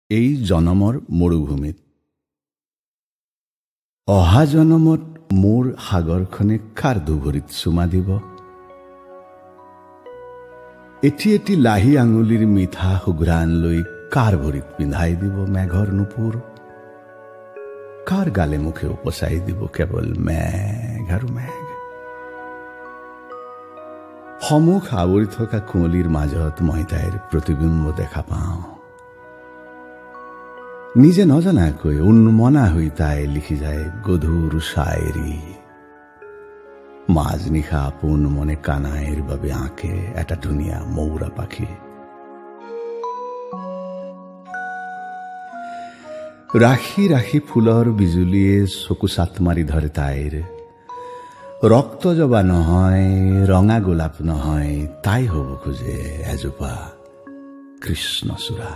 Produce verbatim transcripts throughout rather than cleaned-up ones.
এই জনমৰ মৰুভূমিত অহা জনমত মোৰ সাগৰখনে কাৰ দুভৰিত চুমা দিব। এটি এটি লাহি আঙুলিৰ মিঠা সুঘ্ৰাণ লৈ কাৰ ভৰিত পিন্ধাই দিব মেঘৰ নুপুৰ। কাৰ গালে মুখে উপচাই দিব কেৱল মেঘ আৰু মেঘ। সমুখ আৱৰি থকা কুঁৱলীৰ মাজত মই তাইৰ প্ৰতিবিম্ব দেখা পাওঁ। নিজে নজনাকৈ উন্মনা হৈ তাই লিখি যায় গধুৰ শায়েৰী। মাজনিশা আপোন মনে কানাইৰ বাবে আঁকে এটা ধুনীয়া মৌৰা পাখি। ৰাশি ৰাশি ফুলৰ বিজুলীয়ে চকু চাট মাৰি ধৰে তাইৰ। ৰক্ত জবা নহয়, ৰঙা গোলাপ নহয়, তাই হ'ব খোজে এজোপা কৃষ্ণচূড়া।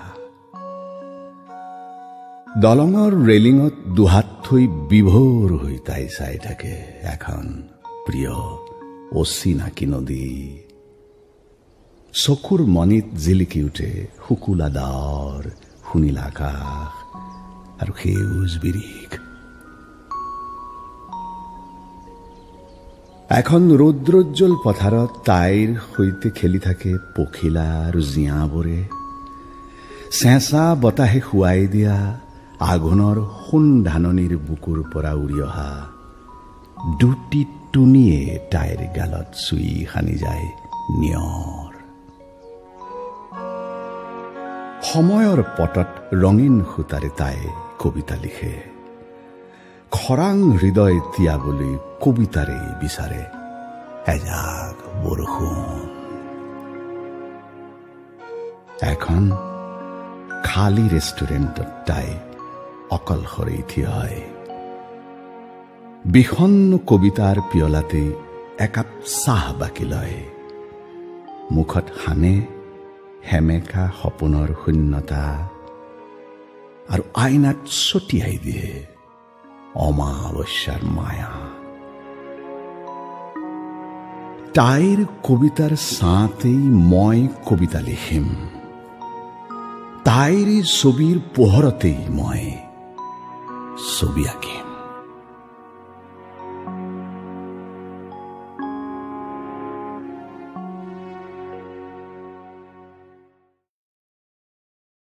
দলঙৰ ৰেলিঙত দুহাত থৈ বিভোৰ হৈ তাই চাই থাকে এখন প্ৰিয় অচিনাকি নদী। চকুৰ মনিত জিলিকি উঠে শুকুলা ডাৱৰ, সুনীল আকাশ আৰু সেউজ বিৰিখ। এখন ৰৌদ্ৰোজ্জ্বল পথাৰত তাইৰ সৈতে খেলি থাকে পখিলা আৰু জীয়াবোৰে। চেঁচা বতাহে শুৱাই দিয়া আঘোণৰ সোণ ধাননিৰ বুকুৰ পৰা উৰি অহা দুটি টুনিয়ে তাইৰ গালত চুই সানি যায় নিয়ৰ। সময়ৰ পটত ৰঙীন সূতাৰে তাই কবিতা লিখে। খৰাং হৃদয় তিয়াবলৈ কবিতাৰে বিচাৰে এজাক বৰষুণ। এখন খালী ৰেষ্টুৰেণ্টত তাই অকলশৰে থিয় হয়। বিষণ্ণ কবিতাৰ পিয়লাতে একাপ চাহ বাকি লয়। মুখত সানে সেমেকা সপোনৰ শূন্যতা আৰু আইনাত ছটিয়াই দিয়ে অমাৱস্যাৰ মায়া। তাইৰ কবিতাৰ ছাঁতেই মই কবিতা লিখিম। তাইৰ ছবিৰ পোহৰতেই মই ছবি আঁকিম।